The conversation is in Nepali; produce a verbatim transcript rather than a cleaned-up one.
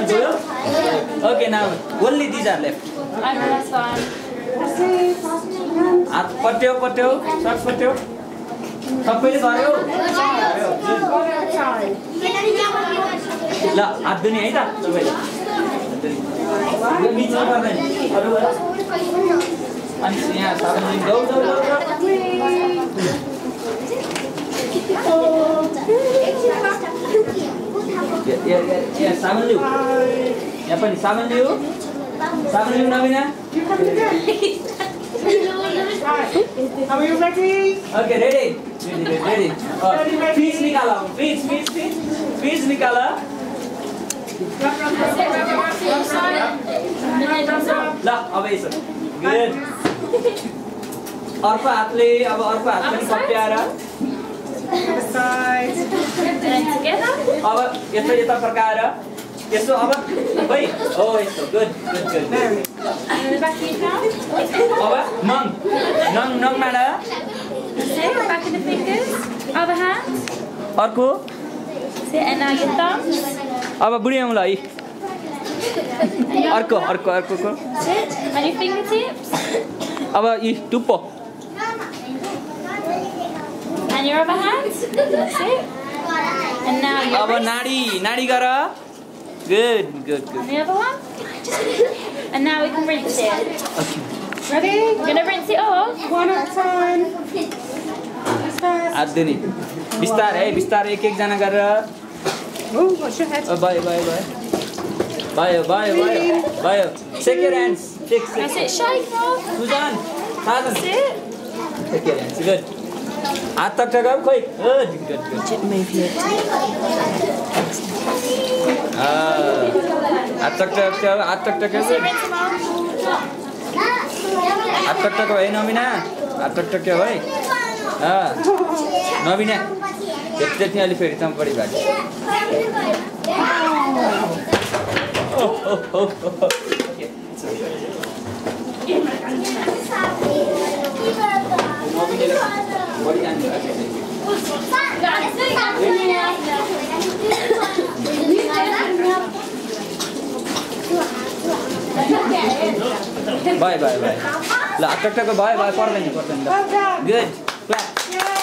Okay, now only these are left. Okay, that's fine. हात पट्यो पट्यो सर्ट पट्यो सबैले गर्यो ल हात दुनी है त सबैले यो बिचमा गर्दैन अरु अनि यहाँ साबुन लिन जाऊ जाऊ या या या साबुन लिऊ यहाँ पनि साबुन लिऊ साबुन लिऊ Nabina Are you ready? Okay, ready. Ready, ready. Uh, fish nikala. Fish, fish, fish. Fish nikala. La, अब यसो. Good. अर्को हातले अब अर्को हात पनि कप्याएर Side. अब यसो यता फर्काएर यसो अब भाइ ओ यसो गुड गुड गुड अब नङ नङ नङ माडा Sit, back of the fingers. Other hand. अर्को Sit, and now your thumbs. अब बुढी आउँला है अर्को अर्को अर्को Sit, and your fingertips. अब यी टुप्पो And your other hand. That's it. And now your अब wrist. नाडी नाडी गर good good good And the other one. And now we can rinse it. Ready? We're going to rinse it off. One at a time. हात दिने बिस्तारै है बिस्तारै एक एकजना गरेर Oh, watch your head. भयो भयो भयो भयो भयो भयो भयो shake your hands shake That's shake it. Shake off. सुजन साजन That's it. Shake your hands good हात तक टक खोइ गुड गुड गुड हात तक टक हात तक टक That's it. Rinse them off. हात टक टक है नबिना हात टक टक है नबिना त्यति त्यति अलि फेरि त बढी भएको Bye bye bye. Lah, tak tak bye bye. पर्दैन पर्दैन. Good. Clap.